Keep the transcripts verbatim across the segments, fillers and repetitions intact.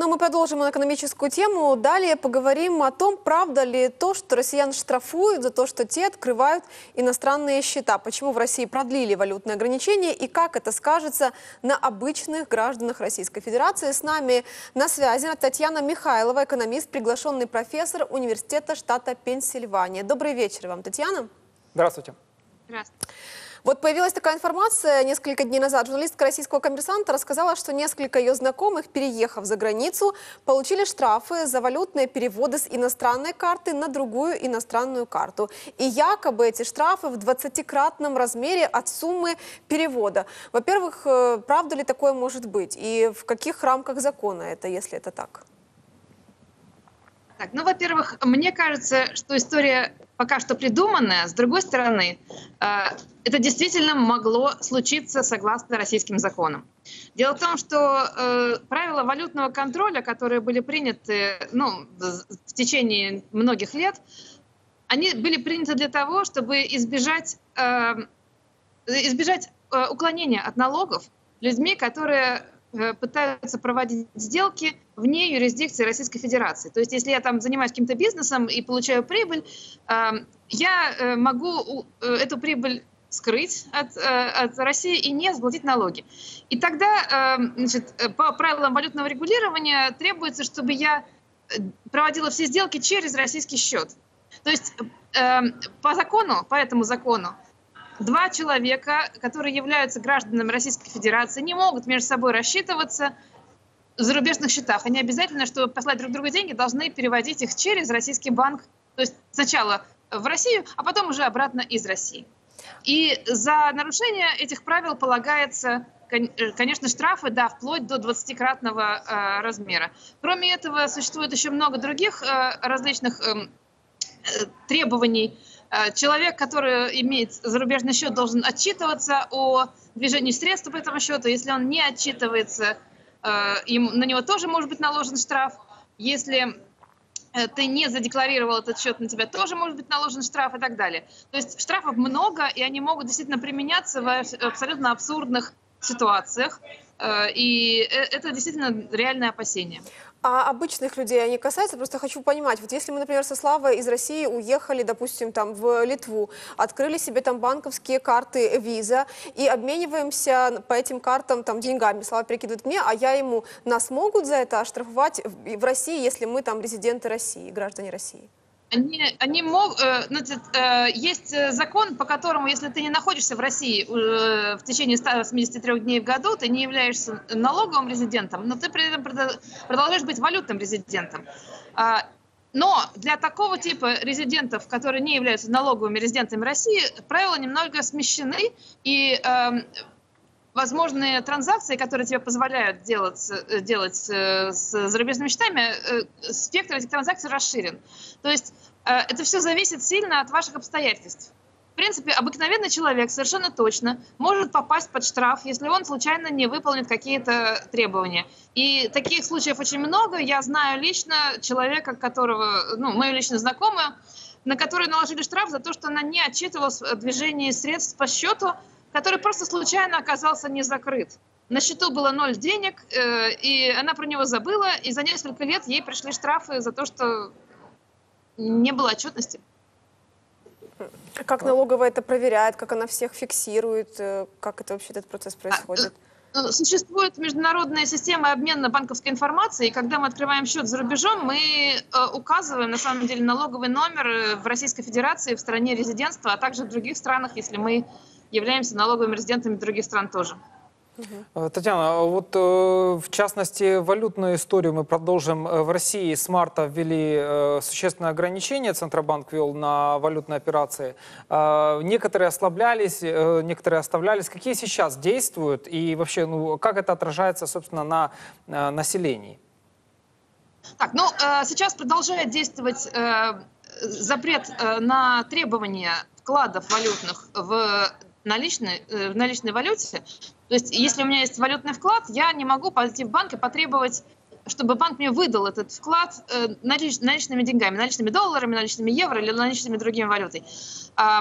Но мы продолжим экономическую тему. Далее поговорим о том, правда ли то, что россиян штрафуют за то, что те открывают иностранные счета. Почему в России продлили валютные ограничения и как это скажется на обычных гражданах Российской Федерации. С нами на связи Татьяна Михайлова, экономист, приглашенный профессор университета штата Пенсильвания. Добрый вечер вам, Татьяна. Здравствуйте. Здравствуйте. Вот появилась такая информация несколько дней назад. Журналистка российского «Коммерсанта» рассказала, что несколько ее знакомых, переехав за границу, получили штрафы за валютные переводы с иностранной карты на другую иностранную карту. И якобы эти штрафы в двадцатикратном размере от суммы перевода. Во-первых, правда ли такое может быть? И в каких рамках закона это, если это так? Так, ну, во-первых, мне кажется, что история пока что придуманная. С другой стороны, это действительно могло случиться согласно российским законам. Дело в том, что правила валютного контроля, которые были приняты ну, в течение многих лет, они были приняты для того, чтобы избежать, избежать уклонения от налогов людьми, которые пытаются проводить сделки вне юрисдикции Российской Федерации. То есть, если я там занимаюсь каким-то бизнесом и получаю прибыль, я могу эту прибыль скрыть от, от России и не заплатить налоги. И тогда, значит, по правилам валютного регулирования требуется, чтобы я проводила все сделки через российский счет. То есть, по закону, по этому закону, два человека, которые являются гражданами Российской Федерации, не могут между собой рассчитываться в зарубежных счетах. Они обязательно, чтобы послать друг другу деньги, должны переводить их через российский банк. То есть сначала в Россию, а потом уже обратно из России. И за нарушение этих правил полагается, конечно, штрафы, да, вплоть до двадцатикратного э, размера. Кроме этого, существует еще много других э, различных э, требований. Человек, который имеет зарубежный счет, должен отчитываться о движении средств по этому счету. Если он не отчитывается, им, на него тоже может быть наложен штраф. Если ты не задекларировал этот счет, на тебя тоже может быть наложен штраф и так далее. То есть штрафов много, и они могут действительно применяться в абсолютно абсурдных ситуациях. И это действительно реальное опасение. А обычных людей они касаются? Просто хочу понимать, вот если мы, например, со Славой из России уехали, допустим, там в Литву, открыли себе там банковские карты Visa и обмениваемся по этим картам там деньгами, Слава перекидывает мне, а я ему, нас могут за это оштрафовать в России, если мы там резиденты России, граждане России? Они, они мог, значит, есть закон, по которому, если ты не находишься в России в течение ста восьмидесяти трёх дней в году, ты не являешься налоговым резидентом, но ты при этом продолжаешь быть валютным резидентом. Но для такого типа резидентов, которые не являются налоговыми резидентами России, правила немного смещены, и возможные транзакции, которые тебе позволяют делать, делать с зарубежными счетами, спектр этих транзакций расширен. То есть это все зависит сильно от ваших обстоятельств. В принципе, обыкновенный человек совершенно точно может попасть под штраф, если он случайно не выполнит какие-то требования. И таких случаев очень много. Я знаю лично человека, которого, ну, мою лично знакомую, на которую наложили штраф за то, что она не отчитывалась о движении средств по счету, который просто случайно оказался не закрыт. На счету было ноль денег, э, и она про него забыла, и за несколько лет ей пришли штрафы за то, что не было отчетности. Как налоговая это проверяет, как она всех фиксирует, как это вообще этот процесс происходит? Существует международная система обмена банковской информацией, и когда мы открываем счет за рубежом, мы указываем на самом деле налоговый номер в Российской Федерации, в стране резидентства, а также в других странах, если мы являемся налоговыми резидентами других стран тоже. Татьяна, вот в частности валютную историю мы продолжим. В России с марта ввели существенное ограничение, Центробанк ввел на валютные операции. Некоторые ослаблялись, некоторые оставлялись. Какие сейчас действуют и вообще, ну, как это отражается, собственно, на населении? Так, ну, сейчас продолжает действовать запрет на требования вкладов валютных в наличной, в наличной валюте. То есть, если у меня есть валютный вклад, я не могу пойти в банк и потребовать, чтобы банк мне выдал этот вклад наличными деньгами, наличными долларами, наличными евро или наличными другими валютой.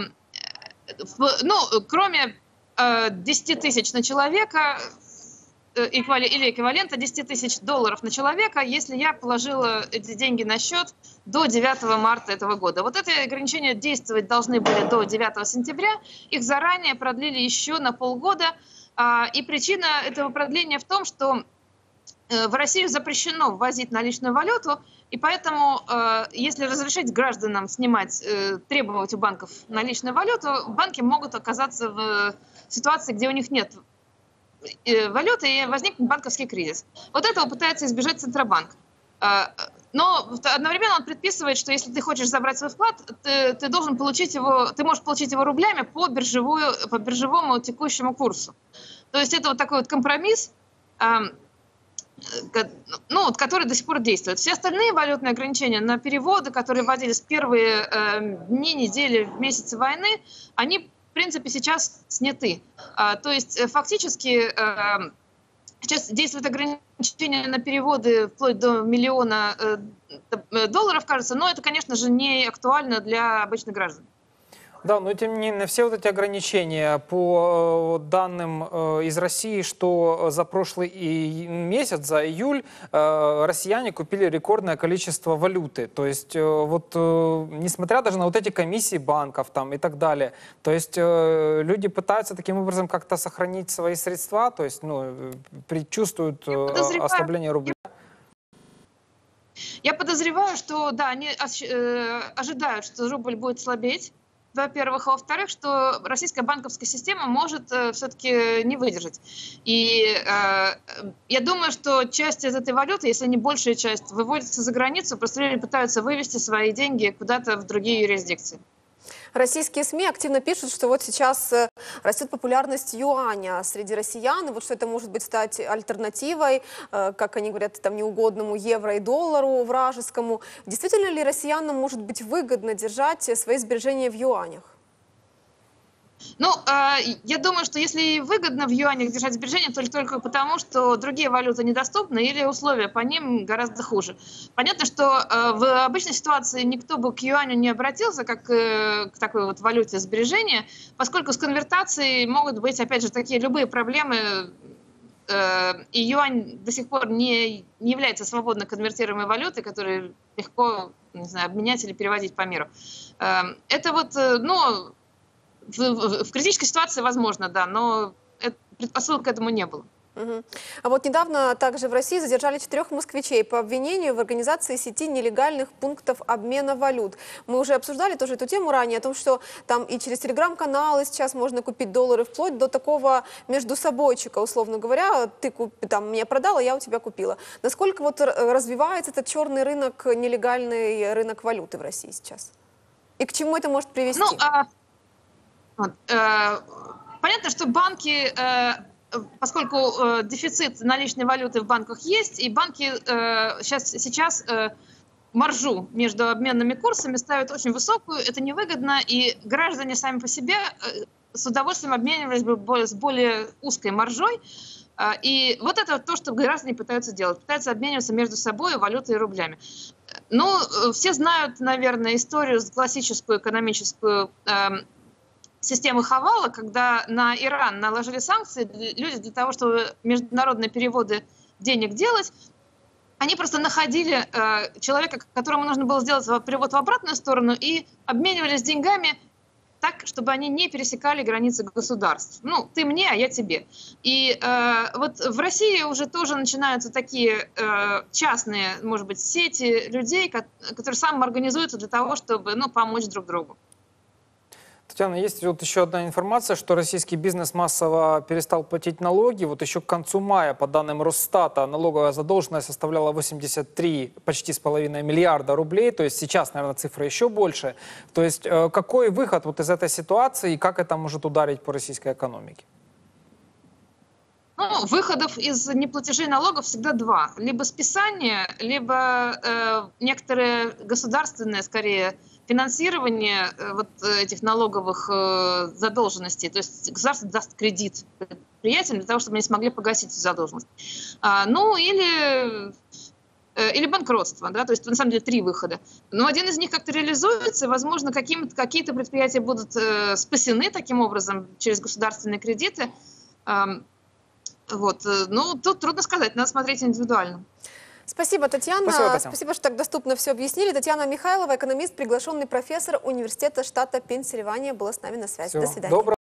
Ну, кроме десяти тысяч на человека, э, эквивалент, или эквивалента десяти тысяч долларов на человека, если я положила эти деньги на счет до девятого марта этого года. Вот это ограничения действовать должны были до девятого сентября. Их заранее продлили еще на полгода. А, и причина этого продления в том, что э, в Россию запрещено ввозить наличную валюту, и поэтому, э, если разрешить гражданам снимать, э, требовать у банков наличную валюту, банки могут оказаться в ситуации, где у них нет э, валюты, и возникнет банковский кризис. Вот этого пытается избежать Центробанк. Э, но одновременно он предписывает, что если ты хочешь забрать свой вклад, ты, ты должен получить его, ты можешь получить его рублями по, биржевую, по биржевому текущему курсу. То есть это вот такой вот компромисс, э, ну, вот, который до сих пор действует. Все остальные валютные ограничения на переводы, которые вводились в первые э, дни, недели, месяцы войны, они, в принципе, сейчас сняты. А, то есть э, фактически э, сейчас действуют ограничения на переводы вплоть до миллиона э, долларов, кажется, но это, конечно же, не актуально для обычных граждан. Да, но тем не менее, все вот эти ограничения по данным из России, что за прошлый месяц, за июль, россияне купили рекордное количество валюты. То есть вот несмотря даже на вот эти комиссии банков там и так далее, то есть люди пытаются таким образом как-то сохранить свои средства, то есть ну, предчувствуют ослабление рубля. Я подозреваю, что да, они ожидают, что рубль будет слабеть. Во-первых, а во-вторых, что российская банковская система может э, все-таки не выдержать. И э, я думаю, что часть из этой валюты, если не большая часть, выводится за границу, просто люди пытаются вывести свои деньги куда-то в другие юрисдикции. Российские СМИ активно пишут, что вот сейчас растет популярность юаня среди россиян, и вот что это может быть стать альтернативой, как они говорят, там неугодному евро и доллару вражескому. Действительно ли россиянам может быть выгодно держать свои сбережения в юанях? Ну, э, я думаю, что если выгодно в юанях держать сбережения, то только потому, что другие валюты недоступны или условия по ним гораздо хуже. Понятно, что э, в обычной ситуации никто бы к юаню не обратился, как э, к такой вот валюте сбережения, поскольку с конвертацией могут быть, опять же, такие любые проблемы, э, и юань до сих пор не, не является свободно конвертируемой валютой, которую легко, не знаю, обменять или переводить по миру. Э, это вот, э, ну... В, в, в критической ситуации возможно, да, но это, предпосылок к этому не было. Угу. А вот недавно также в России задержали четырех москвичей по обвинению в организации сети нелегальных пунктов обмена валют. Мы уже обсуждали тоже эту тему ранее, о том, что там и через телеграм-каналы сейчас можно купить доллары, вплоть до такого между собойчика, условно говоря, ты куп, там, мне продала, я у тебя купила. Насколько вот развивается этот черный рынок, нелегальный рынок валюты в России сейчас? И к чему это может привести? Ну, а... Вот, э, понятно, что банки, э, поскольку э, дефицит наличной валюты в банках есть, и банки э, сейчас, сейчас э, маржу между обменными курсами ставят очень высокую, это невыгодно, и граждане сами по себе э, с удовольствием обменивались бы более, с более узкой маржой. Э, и вот это то, что граждане пытаются делать, пытаются обмениваться между собой валютой и рублями. Ну, э, все знают, наверное, историю классическую экономическую, э, системы Хавала, когда на Иран наложили санкции, люди для того, чтобы международные переводы денег делать, они просто находили э, человека, которому нужно было сделать перевод в обратную сторону, и обменивались деньгами так, чтобы они не пересекали границы государств. Ну, ты мне, а я тебе. И э, вот в России уже тоже начинаются такие э, частные, может быть, сети людей, которые самоорганизуются для того, чтобы, ну, помочь друг другу. Татьяна, есть вот еще одна информация, что российский бизнес массово перестал платить налоги. Вот еще к концу мая, по данным Росстата, налоговая задолженность составляла восемьдесят три почти с половиной миллиарда рублей. То есть сейчас, наверное, цифра еще больше. То есть какой выход вот из этой ситуации и как это может ударить по российской экономике? Ну, выходов из неплатежей налогов всегда два. Либо списание, либо э, некоторые государственные, скорее, финансирование э, вот этих налоговых э, задолженностей. То есть государство даст кредит предприятиям для того, чтобы они смогли погасить эту задолженность. А, ну, или, э, или банкротство. Да? То есть, на самом деле, три выхода. Но один из них как-то реализуется. Возможно, какие-то предприятия будут э, спасены таким образом через государственные кредиты. Э, Вот. э, Ну, тут трудно сказать, надо смотреть индивидуально. Спасибо, Татьяна. Спасибо, Татьяна. Спасибо, что так доступно все объяснили. Татьяна Михайлова, экономист, приглашенный профессор университета штата Пенсильвания, была с нами на связи. Всего До свидания. доброго.